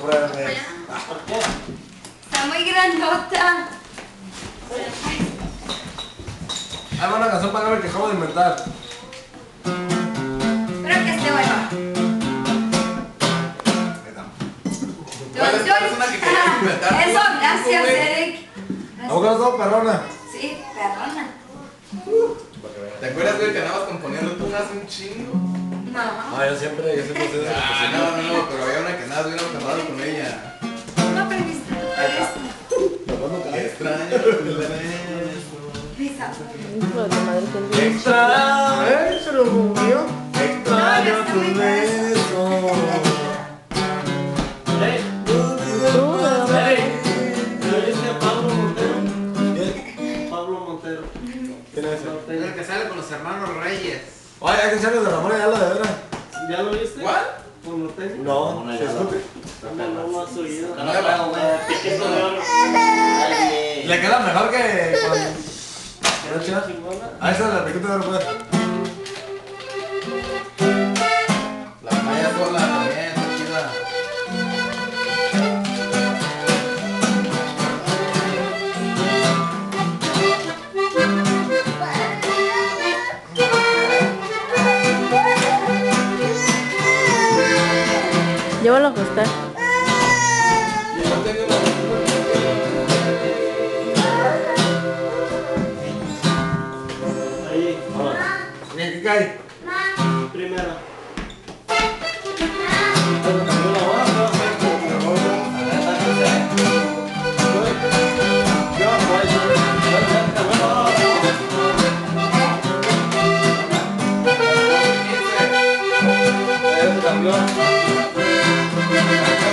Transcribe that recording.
Cómprame. Está muy grandota. Ahí va una canción para ver que acabo de inventar. Espero que esté buena. Eso, gracias, Eric. ¿A vos no perrona? Sí, perrona. ¿Te acuerdas, güey, que andabas componiendo tú hace un chingo? No. Ah, yo siempre sé de Ah, no, pero había una que andabas bien cantado con ella. ¿Cómo aprendiste? Qué extraño tu beso. Extraño, se lo murió. Extraño tu beso. Pablo Montero. Pablo Montero. ¿Quién es ese? Es el que sale con los hermanos Reyes. Oye, hay canciones de Ramón Ayala, de verdad. ¿Ya lo viste? ¿Cuál? Con norteño. No, No, se escucha. No lo has oído. Piquito de oro. Le queda mejor que con. ¿No, chida? Chingona. Ah, esa es la piquita de oro, pues. La Maya sola también, está chida. Llévalo a ajustar. Yo tengo una. Ahí. ¿Qué cae? Primero. Cambió.